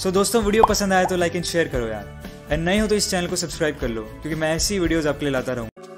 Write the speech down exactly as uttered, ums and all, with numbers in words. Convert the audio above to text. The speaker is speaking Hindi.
सो दोस्तों वीडियो पसंद आया तो लाइक एंड शेयर करो यार, एंड नए हो तो इस चैनल को सब्सक्राइब कर लो क्योंकि मैं ऐसी वीडियोस आपके लिए लाता रहूँ।